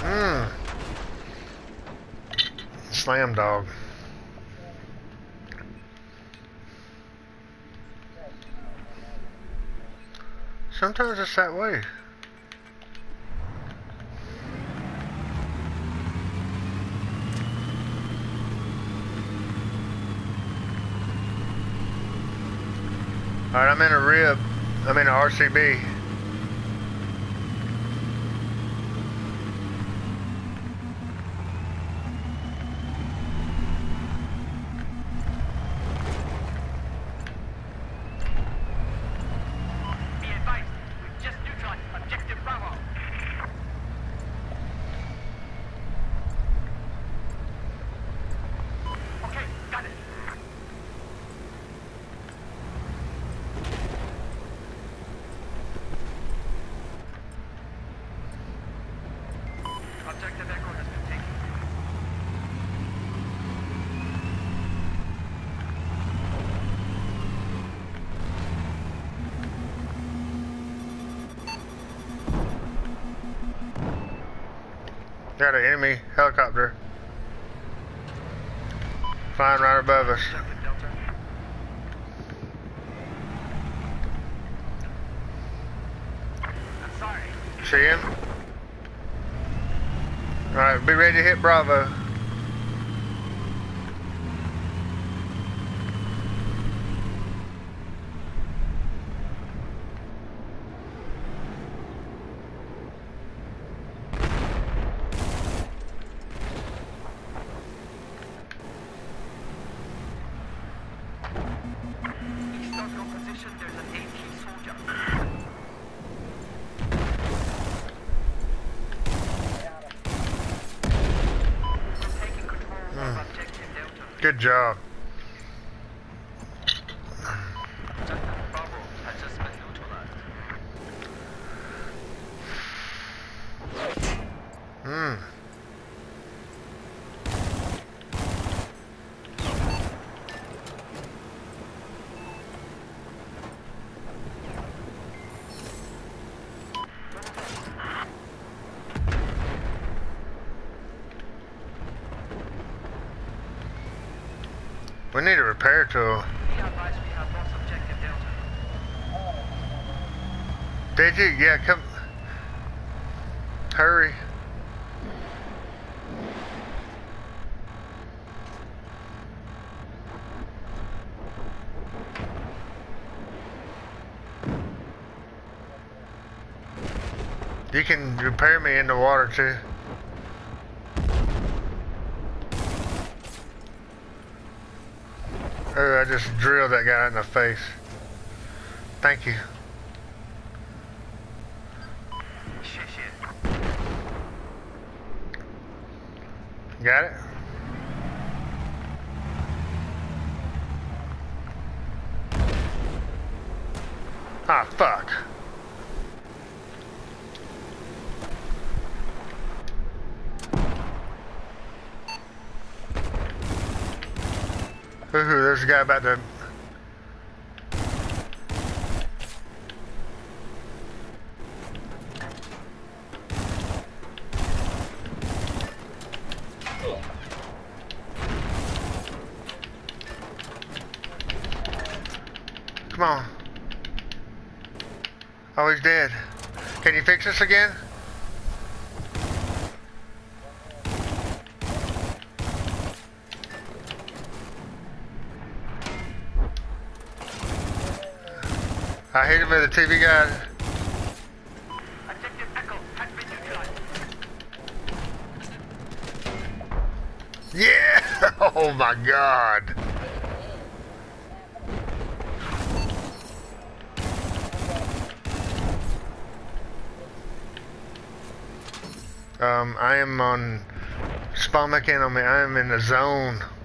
Mmm. Slam dog. Sometimes it's that way. Alright, I'm in a rib. I'm in a RCB. Be advised, we've just neutralized objective Bravo. Okay, got it. Objective Echo has been taken. Got an enemy helicopter flying right above us. Objective Delta. I'm sorry. See him? Alright, be ready to hit Bravo. East of your position, there's an AP soldier. We're taking control of objective Delta. Good job. Objective Bravo has just been neutralized. Mmm. We need a repair tool. Be advised we have lost objective Delta. Did you? Yeah, come. Hurry. You can repair me in the water too. Oh, I just drilled that guy in the face. Thank you. Shit. Got it? Ah, fuck. Ooh, there's a guy about to... Come on. Oh, he's dead. Can you fix this again? I hit him with a TV guide. Objective Echo has been neutralized. Yeah! Oh my god. I am on spawn back in on me. I am in the zone.